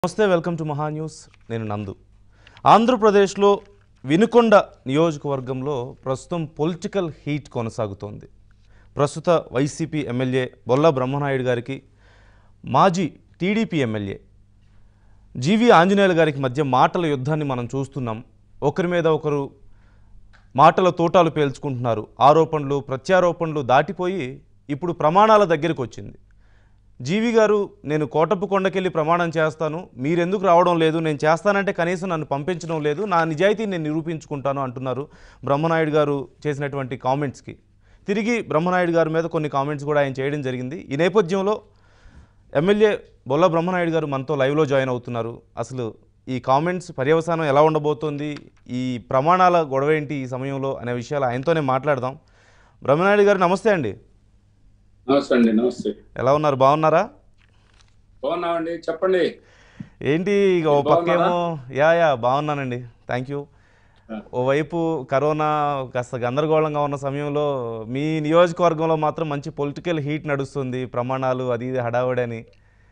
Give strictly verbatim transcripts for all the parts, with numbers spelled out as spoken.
నమస్తే, welcome to మహా news. నేను నందు. ఆంధ్రప్రదేశ్లో వినుకొండ నియోజకవర్గంలో ప్రస్తుతం పొలిటికల్ హీట్ కొనసాగుతోంది. ప్రస్తుత వైసీపీ ఎమ్మెల్యే బొల్ల బ్రహ్మనాయుడు గారికి మాజీ టీడీపీ ఎమ్మెల్యే జీవి ఆంజనేయులు గారికి మధ్య మాటల యుద్ధాన్ని మనం చూస్తున్నాం. ఒకరి మీద ఒకరు మాటల తోటాలు పేల్చుకుంటున్నారు. ఆరోపణలు ప్రత్యారోపణలు దాటిపోయి ఇప్పుడు ప్రమాణాల దగ్గరికి వచ్చింది. జీవి గారు, నేను కోటప్ప కొండకెళ్ళి ప్రమాణం చేస్తాను, మీరెందుకు రావడం లేదు, నేను చేస్తానంటే కనీసం నన్ను పంపించడం లేదు, నా నిజాయితీని నేను నిరూపించుకుంటాను అంటున్నారు బ్రహ్మనాయుడు గారు చేసినటువంటి కామెంట్స్కి. తిరిగి బ్రహ్మనాయుడు గారి మీద కొన్ని కామెంట్స్ కూడా ఆయన చేయడం జరిగింది. ఈ నేపథ్యంలో ఎమ్మెల్యే బొల్ల బ్రహ్మనాయుడు గారు మనతో లైవ్లో జాయిన్ అవుతున్నారు. అసలు ఈ కామెంట్స్ పర్యవసానం ఎలా ఉండబోతోంది, ఈ ప్రమాణాల గొడవ ఏంటి ఈ సమయంలో అనే విషయాలు ఆయనతోనే మాట్లాడదాం. బ్రహ్మనాయుడు గారు నమస్తే అండి. నమస్తే అండి. నమస్తే. ఎలా ఉన్నారు, బాగున్నారా? బాగున్నామండి, చెప్పండి. ఏంటి ఇక ఓ పక్కేమో యా యా బాగున్నానండి, థ్యాంక్ యూ. ఓవైపు కరోనా కాస్త గందరగోళంగా ఉన్న సమయంలో మీ నియోజకవర్గంలో మాత్రం మంచి పొలిటికల్ హీట్ నడుస్తుంది, ప్రమాణాలు అది ఇది హడావుడని.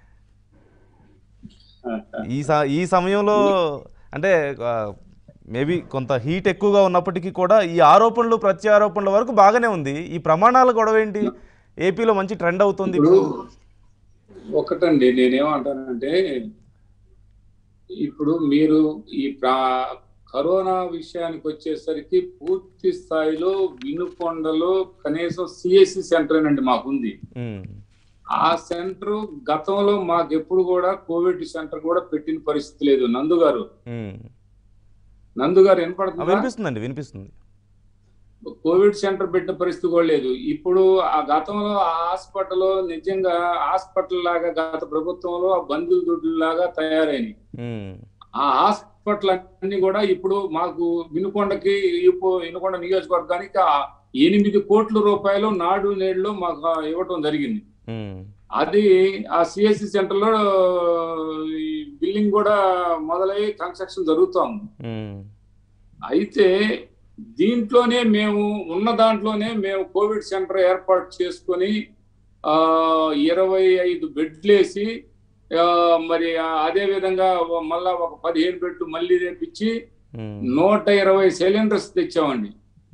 ఈ స ఈ సమయంలో అంటే మేబీ కొంత హీట్ ఎక్కువగా ఉన్నప్పటికీ కూడా ఈ ఆరోపణలు ప్రత్యారోపణల వరకు బాగానే ఉంది. ఈ ప్రమాణాల గొడవ ఏంటి? ఏపీలో మంచి ట్రెండ్ అవుతుంది ఇప్పుడు. ఒకటండి, నేనేమంటానంటే, ఇప్పుడు మీరు ఈ కరోనా విషయానికి వచ్చేసరికి పూర్తి స్థాయిలో వినుకొండలో కనీసం సిఎస్సి సెంటర్ అండి మాకుంది. ఆ సెంటర్ గతంలో మాకు ఎప్పుడు కూడా కోవిడ్ సెంటర్ కూడా పెట్టిన పరిస్థితి లేదు. నందు గారు నందు గారు వినపడుతుంది? వినిపిస్తుందండి, వినిపిస్తుంది. కోవిడ్ సెంటర్ పెట్టిన పరిస్థితి కూడా లేదు. ఇప్పుడు ఆ గతంలో ఆ హాస్పిటల్ నిజంగా హాస్పిటల్ లాగా గత ప్రభుత్వంలో ఆ బంధువుల దొడ్లు లాగా తయారైనవి. ఆ హాస్పిటల్ అన్ని కూడా ఇప్పుడు మాకు వినుకొండకి వినుకొండ నియోజకవర్గానికి ఎనిమిది కోట్ల రూపాయలు నాడు నేడులో మాకు ఇవ్వటం జరిగింది. అది ఆ సిఎస్సి సెంటర్ లో బిల్డింగ్ కూడా మొదలై కన్స్ట్రక్షన్ జరుగుతాం. అయితే దీంట్లోనే మేము ఉన్న దాంట్లోనే మేము కోవిడ్ సెంటర్ ఏర్పాటు చేసుకొని ఆ ఇరవై ఐదు బెడ్లు వేసి మరి అదే విధంగా మళ్ళా ఒక పదిహేను బెడ్లు మళ్ళీ రేపించి నూట ఇరవై సిలిండర్స్ తెచ్చామండి.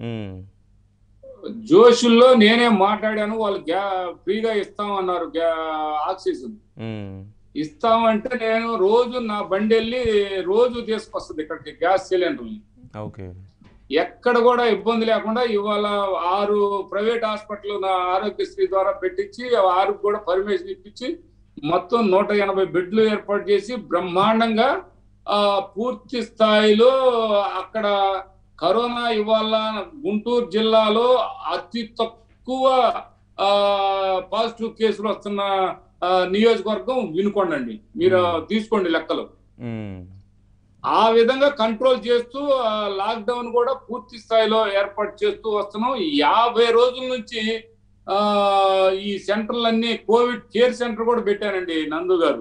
జోషుల్లో నేనే మాట్లాడాను, వాళ్ళు గ్యా ఫ్రీగా ఇస్తామన్నారు ఆక్సిజన్. ఇస్తామంటే నేను రోజు నా బండి వెళ్ళి రోజు తీసుకొస్తుంది ఇక్కడికి గ్యాస్ సిలిండర్ని. ఎక్కడ కూడా ఇబ్బంది లేకుండా ఇవాళ ఆరు ప్రైవేట్ హాస్పిటల్ నా ఆరోగ్యశ్రీ ద్వారా పెట్టించి ఆరు కూడా పర్మిషన్ ఇప్పించి మొత్తం నూట ఎనభై బెడ్లు ఏర్పాటు చేసి బ్రహ్మాండంగా ఆ పూర్తి స్థాయిలో అక్కడ కరోనా ఇవాళ గుంటూరు జిల్లాలో అతి తక్కువ ఆ పాజిటివ్ కేసులు వస్తున్న నియోజకవర్గం వినుకొండ అండి. మీరు తీసుకోండి లెక్కలు. ఆ విధంగా కంట్రోల్ చేస్తూ లాక్డౌన్ కూడా పూర్తి స్థాయిలో ఏర్పాటు చేస్తూ వస్తున్నాం. యాభై రోజుల నుంచి ఆ ఈ సెంటర్లన్నీ కోవిడ్ కేర్ సెంటర్ కూడా పెట్టానండి నందు గారు.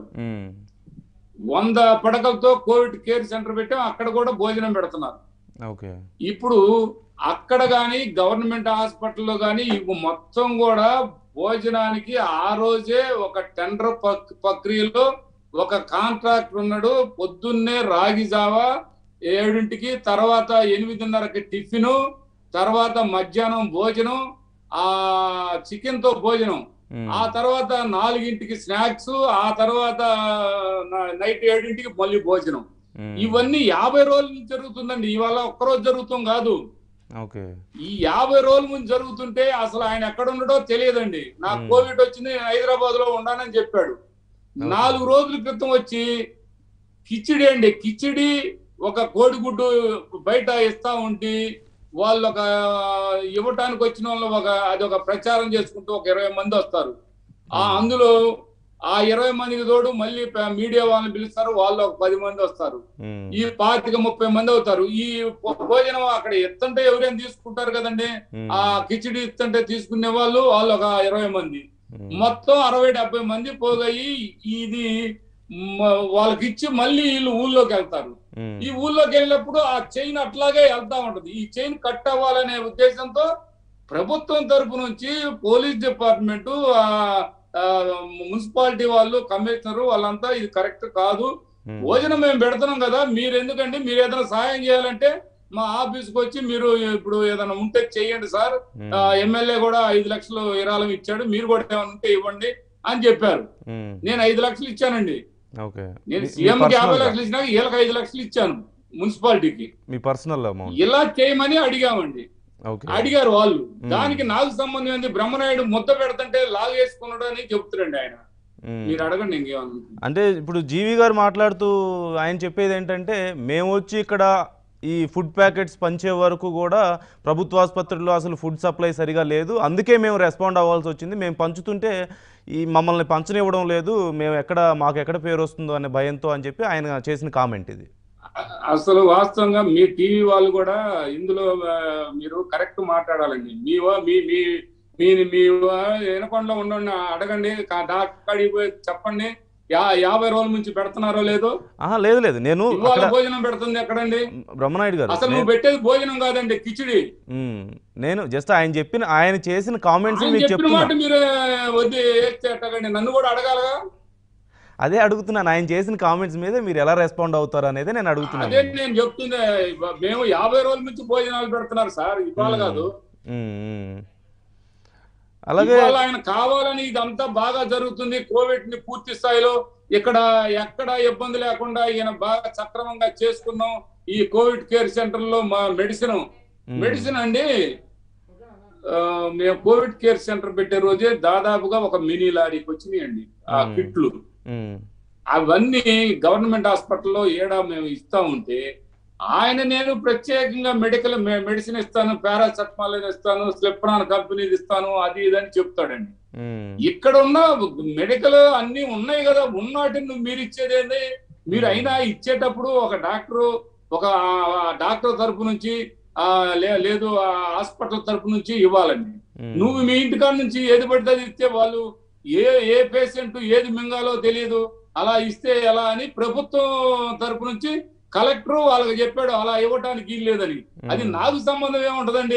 వంద పడకలతో కోవిడ్ కేర్ సెంటర్ పెట్టాం, అక్కడ కూడా భోజనం పెడుతున్నారు. ఇప్పుడు అక్కడ గాని గవర్నమెంట్ హాస్పిటల్లో గాని మొత్తం కూడా భోజనానికి ఆ రోజే ఒక టెండర్ ప్రక్రియలో ఒక కాంట్రాక్టర్ ఉన్నాడు. పొద్దున్నే రాగి జావా ఏడింటికి, తర్వాత ఎనిమిదిన్నరకి టిఫిన్, తర్వాత మధ్యాహ్నం భోజనం, ఆ చికెన్ తో భోజనం, ఆ తర్వాత నాలుగింటికి స్నాక్స్, ఆ తర్వాత నైట్ ఏడింటికి మళ్ళీ భోజనం. ఇవన్నీ యాభై రోజుల నుంచి జరుగుతుందండి, ఇవాళ ఒక్కరోజు జరుగుతాం కాదు. ఈ యాభై రోజుల ముందు జరుగుతుంటే అసలు ఆయన ఎక్కడ ఉన్నాడో తెలియదండి. నాకు కోవిడ్ వచ్చింది, నేను హైదరాబాద్ లో ఉన్నానని చెప్పాడు. నాలుగు రోజుల క్రితం వచ్చి కిచిడి అండి, కిచిడి ఒక కోడిగుడ్డు బయట ఇస్తా ఉంటే వాళ్ళు ఒక ఇవ్వటానికి వచ్చిన వాళ్ళు ఒక అది ఒక ప్రచారం చేసుకుంటూ ఒక ఇరవై మంది వస్తారు. ఆ అందులో ఆ ఇరవై మందికి తోడు మళ్ళీ మీడియా వాళ్ళని పిలుస్తారు, వాళ్ళు ఒక పది మంది వస్తారు. ఈ పాతిక ముప్పై మంది అవుతారు. ఈ భోజనం అక్కడ ఇస్తుంటే ఎవరైనా తీసుకుంటారు కదండి, ఆ కిచిడి ఇస్తుంటే తీసుకునే వాళ్ళు వాళ్ళు ఒక ఇరవై మంది, మొత్తం అరవై డెబ్బై మంది పోగాయి. ఇది వాళ్ళకి ఇచ్చి మళ్ళీ వీళ్ళు ఊళ్ళోకి వెళ్తారు. ఈ ఊళ్ళోకి వెళ్ళినప్పుడు ఆ చైన్ అట్లాగే వెళ్తా ఉంటది. ఈ చైన్ కట్ అవ్వాలనే ఉద్దేశంతో ప్రభుత్వం తరపు నుంచి పోలీస్ డిపార్ట్మెంట్, మున్సిపాలిటీ వాళ్ళు, కమిషనర్ వాళ్ళంతా ఇది కరెక్ట్ కాదు, భోజనం మేము పెడుతున్నాం కదా, మీరు ఎందుకండి, మీరు ఏదైనా సహాయం చేయాలంటే మా ఆఫీస్కి వచ్చి మీరు ఇప్పుడు ఏదైనా ఉంటే చెయ్యండి సార్, ఎమ్మెల్యే కూడా ఐదు లక్షలు విరాళం ఇచ్చాడు, మీరు కూడా ఏమైనా ఉంటే ఇవ్వండి అని చెప్పారు. నేను ఐదు లక్షలు ఇచ్చానండి. నేను సీఎంకి యాభై లక్షలు ఇచ్చినాక వీళ్ళకి ఐదు లక్షలు ఇచ్చాను మున్సిపాలిటీకి. మీ పర్సనల్ అమౌంట్ ఇలా చేయమని అడిగామండి. అడిగారు వాళ్ళు. దానికి నాకు సంబంధం ఏంది, బ్రహ్మనాయుడు ముద్ద పెడుతుంటే లాగ్ వేసుకున్నాడు అని చెప్తారండి ఆయన. మీరు అడగండి ఇంకేమన్నా. అంటే ఇప్పుడు జీవి గారు మాట్లాడుతూ ఆయన చెప్పేది ఏంటంటే, మేము వచ్చి ఇక్కడ ఈ ఫుడ్ ప్యాకెట్స్ పంచే వరకు కూడా ప్రభుత్వ ఆసుపత్రుల్లో అసలు ఫుడ్ సప్లై సరిగా లేదు, అందుకే మేము రెస్పాండ్ అవ్వాల్సి వచ్చింది. మేము పంచుతుంటే ఈ మమ్మల్ని పంచనివ్వడం లేదు, మేము ఎక్కడ మాకు ఎక్కడ పేరు వస్తుందో అనే భయంతో అని చెప్పి ఆయన చేసిన కామెంట్ ఇది. అసలు వాస్తవంగా మీ టీవీ వాళ్ళు కూడా ఇందులో మీరు కరెక్ట్ మాట్లాడాలండి. మీ మీ మీ మీ మీ వినకుండా ఉండండి, అడగండి, డాక్టర్కి పోయి చెప్పండి యాభై రోజుల నుంచి పెడుతున్నారో లేదో. లేదు లేదు నేను భోజనం పెడుతుంది ఎక్కడండి బ్రహ్మనాయుడు గారు, అసలు నువ్వు పెట్టేది భోజనం కాదండి, కిచిడి. నేను జస్ట్ ఆయన చెప్పిన ఆయన చేసిన కామెంట్స్ మీకు చెప్పిన మాట మీరు వద్దు ఎట్టగండి, నన్ను కూడా అడగాలగా. అదే అడుగుతున్నాను, ఆయన చేసిన కామెంట్స్ మీద మీరు ఎలా రెస్పాండ్ అవుతారు అనేది నేను అడుగుతున్నాను. అదే నేను చెప్తుంది, మేము యాభై రోజుల నుంచి భోజనాలు పెడుతున్నారు సార్, ఇవాళ కాదు. అలాగే ఆయన కావాలని ఇదంతా బాగా జరుగుతుంది, కోవిడ్ ని పూర్తి స్థాయిలో ఇక్కడ ఎక్కడ ఇబ్బంది లేకుండా ఈయన బాగా సక్రమంగా చేసుకున్నాం. ఈ కోవిడ్ కేర్ సెంటర్ లో మా మెడిసిన్ మెడిసిన్ అండి, మేము కోవిడ్ కేర్ సెంటర్ పెట్టే రోజే దాదాపుగా ఒక మినీ లారీకి వచ్చినాయండి ఆ కిట్లు. అవన్నీ గవర్నమెంట్ హాస్పిటల్లో ఏడా మేము ఇస్తా ఉంటే ఆయన నేను ప్రత్యేకంగా మెడికల్ మెడిసిన్ ఇస్తాను, పారాసెటమాల్ ఇస్తాను, స్లిప్రాన్ కంపెనీది ఇస్తాను, అది ఇదని చెప్తాడండి. ఇక్కడ ఉన్న మెడికల్ అన్ని ఉన్నాయి కదా, ఉన్నవాటిని మీరు ఇచ్చేదేంది? మీరు అయినా ఇచ్చేటప్పుడు ఒక డాక్టర్ ఒక డాక్టర్ తరపు నుంచి ఆ లేదు హాస్పిటల్ తరపు నుంచి ఇవ్వాలండి. నువ్వు మీ ఇంటికాడ నుంచి ఏది పడితే అది ఇస్తే వాళ్ళు ఏ ఏ పేషెంట్ ఏది మింగాలో తెలియదు, అలా ఇస్తే ఎలా అని ప్రభుత్వం తరపు నుంచి కలెక్టర్ వాళ్ళకి చెప్పాడు అలా ఇవ్వటానికి వీల్లేదని. అది నాకు సంబంధం ఏముంటదండి?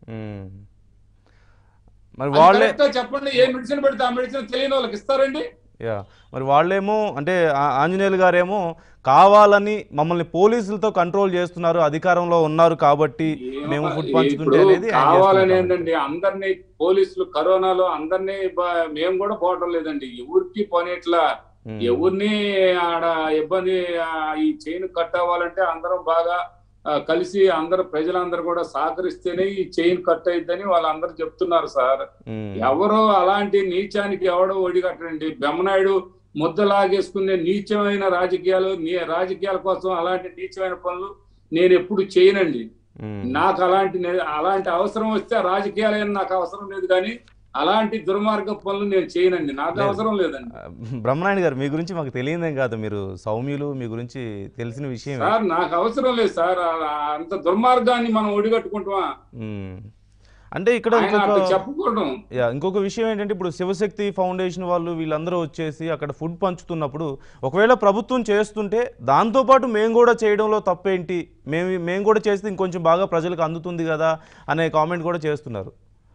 మరి వాళ్ళే చెప్పండి, ఏ మెడిసిన్ పెడితే ఆ మెడిసిన్ తెలియని వాళ్ళకి ఇస్తారండి. యా మరి వాళ్ళేమో అంటే ఆంజనేయులు గారేమో కావాలని మమ్మల్ని పోలీసులతో కంట్రోల్ చేస్తున్నారు, అధికారంలో ఉన్నారు కాబట్టి మేము ఫుడ్ పంచుతుంటే అనేది కావాలని ఏంటండి. అందరినీ పోలీసులు కరోనాలో అందరినీ మేము కూడా పోవటం లేదండి, ఎవరికి పోనేట్లా, ఎవరిని ఆడ ఇబ్బంది ఈ చైన్ కట్ అవ్వాలంటే అందరం బాగా కలిసి అందరు ప్రజలందరూ కూడా సహకరిస్తేనే ఈ చైన్ కట్ అయిద్దని వాళ్ళందరూ చెప్తున్నారు సార్. ఎవరో అలాంటి నీచానికి ఎవడో ఒడిగట్టండి. బ్రహ్మనాయుడు ముద్ద లాగేసుకునే నీచమైన రాజకీయాలు, రాజకీయాల కోసం అలాంటి నీచమైన పనులు నేను ఎప్పుడు చేయనండి. నాకు అలాంటి అలాంటి అవసరం వస్తే రాజకీయాలైనా నాకు అవసరం లేదు, కానీ అలాంటి దుర్మార్గ పనులు నేను చేయనండి, నాకు అవసరం లేదండి. బ్రహ్మనాయుడు గారు, మీ గురించి మాకు తెలియదేం కాదు, మీరు సౌమ్యులు, మీ గురించి తెలిసిన విషయం సార్. నాకు అవసరం లేదు సార్, అంత దుర్మార్గాన్ని మనం ఒడిగట్టుకుంటామా? అంటే ఇక్కడ చెప్పుకోవడం. ఇంకొక విషయం ఏంటంటే, ఇప్పుడు శివశక్తి ఫౌండేషన్ వాళ్ళు వీళ్ళందరూ వచ్చేసి అక్కడ ఫుడ్ పంచుతున్నప్పుడు ఒకవేళ ప్రభుత్వం చేస్తుంటే దాంతోపాటు మేము కూడా చేయడంలో తప్పేంటి, మేము మేము కూడా చేస్తే ఇంకొంచెం బాగా ప్రజలకు అందుతుంది కదా అనే కామెంట్ కూడా చేస్తున్నారు.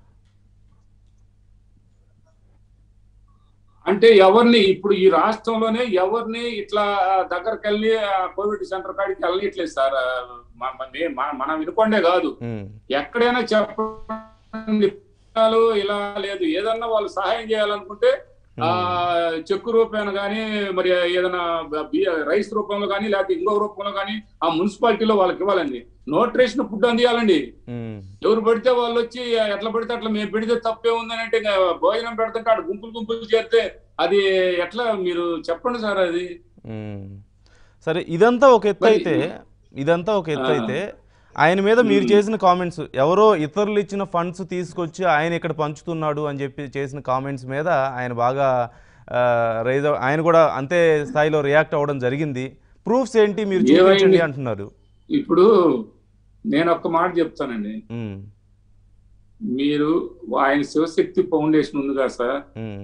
అంటే ఎవరిని ఇప్పుడు ఈ రాష్ట్రంలోనే ఎవరిని ఇట్లా దగ్గరికి వెళ్ళి కోవిడ్ సెంటర్ కాడికి వెళ్ళట్లేదు సార్. మనం వినుకోండే కాదు, ఎక్కడైనా చెప్పండి ఇలా లేదు. ఏదన్నా వాళ్ళు సహాయం చేయాలనుకుంటే ఆ చెక్కు రూపాయన కానీ, మరి ఏదైనా రైస్ రూపంలో కానీ, లేకపోతే ఇంకో రూపంలో కానీ ఆ మున్సిపాలిటీలో వాళ్ళకి ఇవ్వాలండి. న్యూట్రిషన్ ఫుడ్ అందియాలండి. ఎవరు పడితే వాళ్ళు వచ్చి ఎట్లా పడితే అట్లా మేము పెడితే తప్పే ఉందని అంటే భోజనం పెడుతుంటే అక్కడ గుంపులు గుంపులు చేస్తే అది ఎట్లా? మీరు చెప్పండి సార్. అది సరే, ఇదంతా ఒక ఎత్తు అయితే ఇదంతా ఒక ఎత్తు అయితే ఆయన మీద మీరు చేసిన కామెంట్స్, ఎవరో ఇతరులు ఇచ్చిన ఫండ్స్ తీసుకొచ్చి ఆయన ఇక్కడ పంచుతున్నాడు అని చెప్పి చేసిన కామెంట్స్ మీద ఆయన బాగా రైజ్, ఆయన కూడా అంతే స్థాయిలో రియాక్ట్ అవ్వడం జరిగింది. ప్రూఫ్స్ ఏంటి మీరు చూపించండి అంటున్నారు. ఇప్పుడు నేను ఒక్క మాట చెప్తానండి, మీరు ఆయన శివశక్తి ఫౌండేషన్ ఉంది కదా సార్,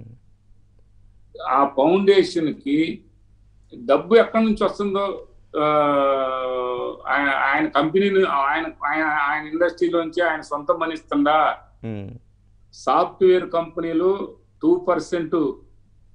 ఆ ఫౌండేషన్ కి డబ్బు ఎక్కడి నుంచి వస్తుందో ఆయన కంపెనీని ఆయన ఆయన ఆయన ఇండస్ట్రీలోంచి ఆయన సొంత మనీ ఇస్తుందా? సాఫ్ట్వేర్ కంపెనీలు టూ పర్సెంట్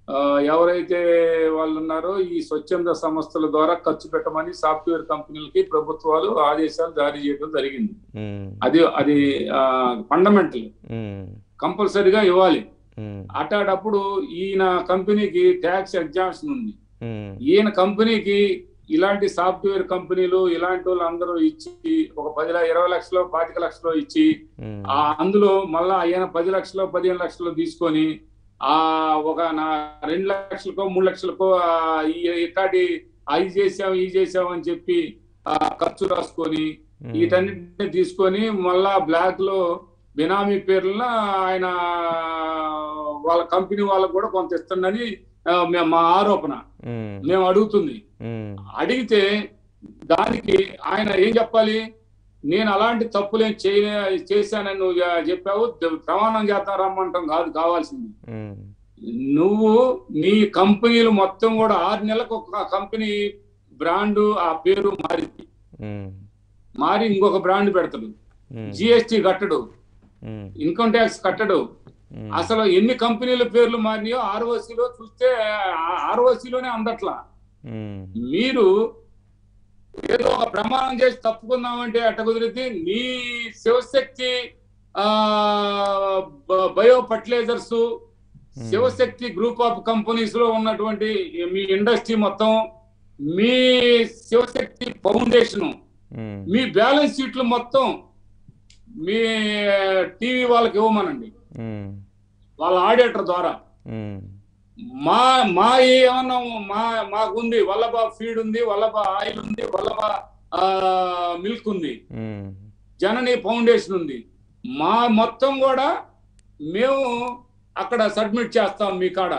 ఎవరైతే వాళ్ళు ఉన్నారో ఈ స్వచ్ఛంద సంస్థల ద్వారా ఖర్చు పెట్టమని సాఫ్ట్వేర్ కంపెనీలకి ప్రభుత్వాలు ఆదేశాలు జారీ చేయడం జరిగింది. అది అది ఫండమెంటల్, కంపల్సరీగా ఇవ్వాలి. అటాడప్పుడు ఈయన కంపెనీకి ట్యాక్స్ ఎగ్జామ్షన్ ఉంది. ఈయన కంపెనీకి ఇలాంటి సాఫ్ట్వేర్ కంపెనీలు ఇలాంటి వాళ్ళు అందరూ ఇచ్చి ఒక పది ఇరవై లక్షలు పాతిక లక్షలు ఇచ్చి ఆ అందులో మళ్ళా ఆయన పది లక్షలు పదిహేను లక్షలు తీసుకొని ఆ ఒక నా రెండు లక్షలకో మూడు లక్షలకో ఇట్లాంటి అవి చేసాం ఈ చేసాం అని చెప్పి ఆ ఖర్చు రాసుకొని వీటన్నిటిని తీసుకొని మళ్ళా బ్లాక్ లో బినామీ పేర్ల ఆయన వాళ్ళ కంపెనీ వాళ్ళకు కూడా కొంత ఇస్తుందని మా ఆరోపణ. మేము అడుగుతుంది, అడిగితే దానికి ఆయన ఏం చెప్పాలి? నేను అలాంటి తప్పులేం చేయ చేశానని నువ్వు చెప్పావు, ప్రమాణం చేద్దాం రమ్మంటాం కాదు కావాల్సింది. నువ్వు నీ కంపెనీలు మొత్తం కూడా ఆరు నెలలకు ఒక కంపెనీ బ్రాండ్ ఆ పేరు మారింది, మారి ఇంకొక బ్రాండ్ పెడతాడు, జిఎస్టి కట్టడు, ఇన్కమ్ ట్యాక్స్ కట్టడు. అసలు ఎన్ని కంపెనీల పేర్లు మారినాయో ఆర్ఓసీలో చూస్తే ఆర్ఓసీలోనే అందట్లా. మీరు ఏదో ఒక ప్రమాణం చేసి తప్పుకుందామంటే అట్ట కుదిరితే నీ శివశక్తి ఆ bio fertilisers, Shivashakti group of companies లో ఉన్నటువంటి మీ ఇండస్ట్రీ మొత్తం, మీ శివశక్తి ఫౌండేషన్, మీ బ్యాలెన్స్ షీట్లు మొత్తం మీ టీవీ వాళ్ళకి ఇవ్వమనండి, వాళ్ళ ఆడిటర్ ద్వారా. మా మా ఏమన్నా మా మాకుంది వల్లభ ఫీడ్ ఉంది, వల్లభ ఆయిల్ ఉంది, వల్లభ మిల్క్ ఉంది, జనని ఫౌండేషన్ ఉంది. మా మొత్తం కూడా మేము అక్కడ సబ్మిట్ చేస్తాం మీ కాడ.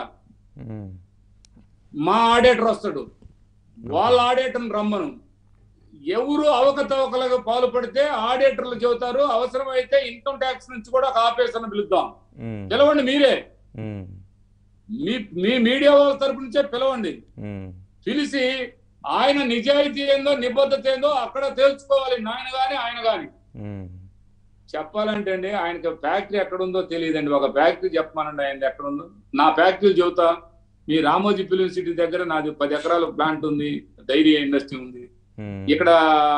మా ఆడిటర్ వస్తాడు, వాళ్ళ ఆడిటర్ని రమ్మను. ఎవరు అవకతవకలుగా పాల్పడితే ఆడిటర్లు చెబుతారు, అవసరమైతే ఇన్కమ్ ట్యాక్స్ నుంచి కూడా ఒక ఆఫీసర్ని పిలుద్దాం. పిలవండి, మీరే మీ మీ మీడియా వాళ్ళ తరపు నుంచే పిలవండి. పిలిచి ఆయన నిజాయితీ ఏందో నిబద్ధత ఏందో అక్కడ తేల్చుకోవాలి, నాయన గాని ఆయన గాని. చెప్పాలంటే అండి ఆయనకి ఫ్యాక్టరీ ఎక్కడుందో తెలియదండి. ఒక ఫ్యాక్టరీ చెప్పమనండి ఆయన ఎక్కడుందో. నా ఫ్యాక్టరీలు చెబుతా. మీ రామోజీ ఫిలిం సిటీ దగ్గర నాది పది ఎకరాల ప్లాంట్ ఉంది, డైరీ ఇండస్ట్రీ ఉంది. ఇక్కడ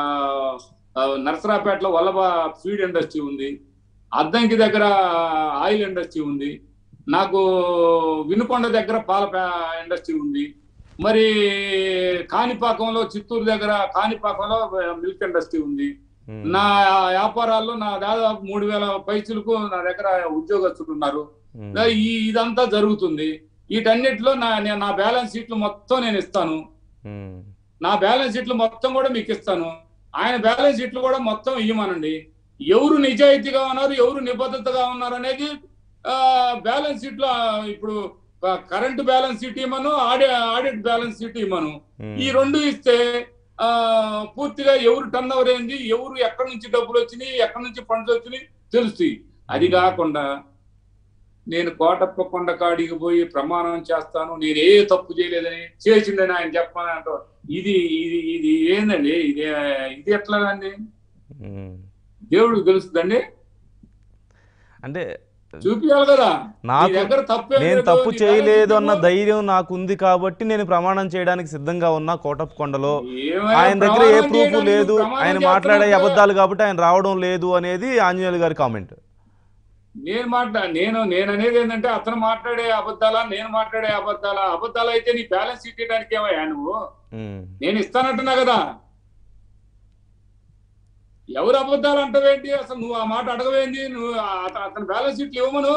నర్సరాపేటలో వల్లభ ఫీడ్ ఇండస్ట్రీ ఉంది, అద్దంకి దగ్గర ఆయిల్ ఇండస్ట్రీ ఉంది, నాకు వినుకొండ దగ్గర పాల ఇండస్ట్రీ ఉంది, మరి కాణిపాకంలో చిత్తూరు దగ్గర కాణిపాకంలో మిల్క్ ఇండస్ట్రీ ఉంది. నా వ్యాపారాల్లో నా దాదాపు మూడు వేల పైసలకు నా దగ్గర ఉద్యోగస్తులు ఉన్నారు. ఈ ఇదంతా జరుగుతుంది. వీటన్నిటిలో నా నా బ్యాలెన్స్ షీట్లు మొత్తం నేను ఇస్తాను. నా బ్యాలెన్స్ షీట్లు మొత్తం కూడా మీకు ఇస్తాను. ఆయన బ్యాలెన్స్ షీట్లు కూడా మొత్తం ఇవ్వమనండి. ఎవరు నిజాయితీగా ఉన్నారు, ఎవరు నిబద్ధతగా ఉన్నారు అనేది బ్యాలెన్స్ షీట్ లో ఇప్పుడు కరెంట్ బ్యాలెన్స్ షీట్ ఇవ్వమను, ఆడి ఆడిట్ బ్యాలెన్స్ షీట్ ఇవ్వమను. ఈ రెండు ఇస్తే ఆ పూర్తిగా ఎవరు టర్న్ ఓవర్ అయింది, ఎవరు ఎక్కడి నుంచి డబ్బులు వచ్చినాయి, ఎక్కడి నుంచి ఫండ్స్ వచ్చినాయి తెలుస్తాయి. అది కాకుండా నేను కోటప్ప కొండ కాడికి పోయి ప్రమాణం చేస్తాను, నేను ఏ తప్పు చేయలేదని చేసిందని ఆయన చెప్పమని అంటారు. ఇది ఇది ఇది ఏందండి? ఇది ఇది ఎట్లా అండి? దేవుడికి తెలుస్తుందండి. అంటే చూపించాలి కదా, నాకు నేను తప్పు చేయలేదు అన్న ధైర్యం నాకుంది కాబట్టి నేను ప్రమాణం చేయడానికి సిద్ధంగా ఉన్నా. కోటప్ప కొండలో ఆయన దగ్గర ఏ ప్రూఫ్ లేదు, ఆయన మాట్లాడే అబద్ధాలు కాబట్టి ఆయన రావడం లేదు అనేది ఆంజనేయులు గారి కామెంట్. నేను మాట్లా నేను నేను అనేది ఏంటంటే అతను మాట్లాడే అబద్ధాలా, నేను మాట్లాడే అబద్ధాలా? అబద్ధాలు అయితే నీ బ్యాలెన్స్ షీట్ ఇవ్వడానికి ఏమయ్యా నువ్వు? నేను ఇస్తానంటున్నా కదా. ఎవరు అబద్ధాలు అంటావేంటి? అసలు నువ్వు ఆ మాట అడగవేంది? నువ్వు అతని బ్యాలెన్స్ షీట్లు ఇవ్వమను.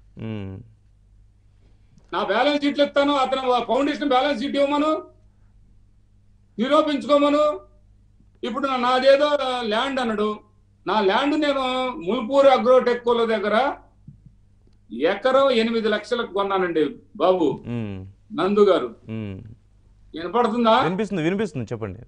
నా బ్యాలెన్స్ షీట్లు ఇస్తాను, అతను ఫౌండేషన్ బ్యాలెన్స్ షీట్ ఇవ్వమను, నిరూపించుకోమను. ఇప్పుడు నాదేదో ల్యాండ్ అన్నాడు, నా ల్యాండ్ నేను ముల్పూర్ అగ్రోటెక్కోల దగ్గర ఎకరం ఎనిమిది లక్షలకు కొన్నానండి బాబు. నందు గారు వినపడుతుందా? వినిపిస్తుంది వినిపిస్తుంది చెప్పండి.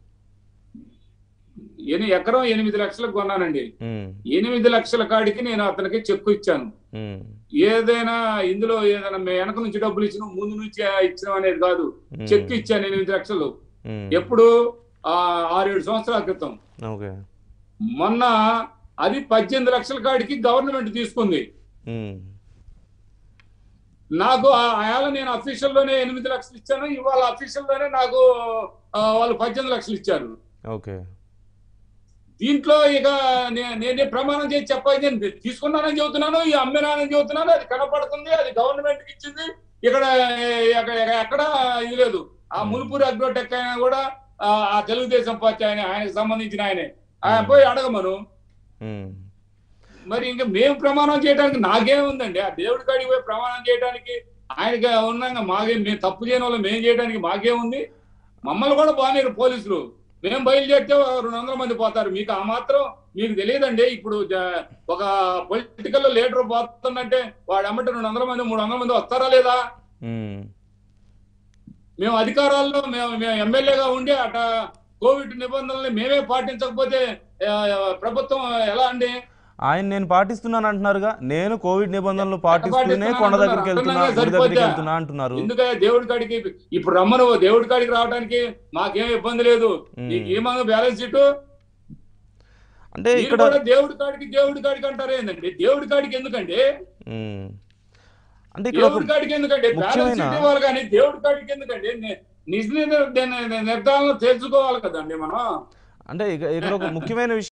ఎకరం ఎనిమిది లక్షలకు కొన్నానండి. ఎనిమిది లక్షల కాడికి నేను అతనికి చెక్కు ఇచ్చాను. ఏదైనా ఇందులో ఏదైనా వెనక నుంచి డబ్బులు ఇచ్చిన ముందు నుంచి ఇచ్చిన అనేది కాదు, చెక్కు ఇచ్చాను ఎనిమిది లక్షలు. ఎప్పుడు ఆ ఆరేడు సంవత్సరాల క్రితం. మొన్న అది పద్దెనిమిది లక్షల కాడికి గవర్నమెంట్ తీసుకుంది. నాకు ఆయాల నేను అఫీషియల్ లోనే ఎనిమిది లక్షలు ఇచ్చాను, ఇవాళ అఫీషియల్ లోనే నాకు ఆ, వాళ్ళు పద్దెనిమిది లక్షలు ఇచ్చారు. ఓకే. దీంట్లో ఇక నే- నేనే ప్రమాణం చేసి చెప్పాలి, నేను తీసుకున్నానని చెబుతున్నాను, ఈ అమ్మినానని చెబుతున్నాను, అది కనపడుతుంది, అది గవర్నమెంట్ కి ఇచ్చింది. ఇక్కడ ఎక్కడ ఎక్కడ ఇది లేదు. ఆ మునుపూరి అగ్రోటెక్ అయినా కూడా ఆ ఆ తెలుగుదేశం పార్టీ ఆయన ఆయనకు సంబంధించిన ఆయనే, ఆయన పోయి అడగమను. ఉమ్. మరి ఇంకా మేము ప్రమాణం చేయడానికి నాకేముందండి? ఆ దేవుడి కాడికి పోయి ప్రమాణం చేయడానికి ఆయనకి ఉన్నాక మాకేం, మేము తప్పు చేయని వాళ్ళు మేము చేయడానికి మాకేముంది? మమ్మల్ని కూడా బాగానేరు పోలీసులు. మేము బయలుదేరితే రెండు వందల మంది పోతారు, మీకు ఆ మాత్రం మీకు తెలియదండి. ఇప్పుడు జ- ఒక పొలిటికల్ లీడర్ పోతుందంటే వాడు అమ్మటి రెండు వందల మంది మూడు వందల మంది వస్తారా లేదా? ఉమ్. మేము అధికారాల్లో మేము మేము ఎమ్మెల్యేగా ఉండి అట కోవిడ్ నిబంధనల్ని మేమే పాటించకపోతే ఆ, ప్రభుత్వం ఎలా అండి? ఆయన నేను పాటిస్తున్నాను అంటున్నారుగా, నేను కోవిడ్ నిబంధనలు పాటిస్తూనే పాటిస్తున్నాను కొండ దగ్గరికి అంటున్నారు. వెళ్తున్నా, అంటున్నాగా గుడి దగ్గరికి సరిపోద్దా? వెళ్తున్నా అంటున్నారు. ఎందుకంటే దేవుడి కాడికి ఇప్పుడు రమ్మను, దేవుడి కాడికి రావడానికి మాకేం ఇబ్బంది లేదు. ఉమ్. నీకు ఏమన్నా బ్యాలెన్స్ షీట్ అంటే మీరు ఇక్కడ కూడా దేవుడి కాడికి దేవుడి కాడికి అంటారు ఏంటండి? దేవుడి కాడికి ఎందుకండి? ఉమ్. అంటే ఇక్కడ ఒక దేవుడి కాడికి ఎందుకండి? బ్యాలెన్స్ ముఖ్యమైన షీట్ ఇవ్వాలి కానీ దేవుడి కాడికి ఎందుకండి? ని- నిజ నిర్- నిర్ధారణ తెలుసుకోవాలి కదండి మనం. అంటే ఇక- ఇక్కడ ఒక ముఖ్యమైన విషయం